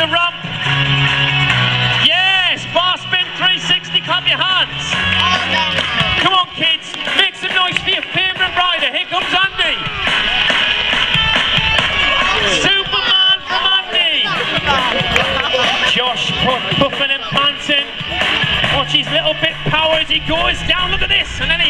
the rump. Yes, bar spin 360, clap your hands. Come on kids, make some noise for your favourite rider. Here comes Andy. Superman from Andy. Josh puffing and panting. Watch his little bit power as he goes down, look at this, and then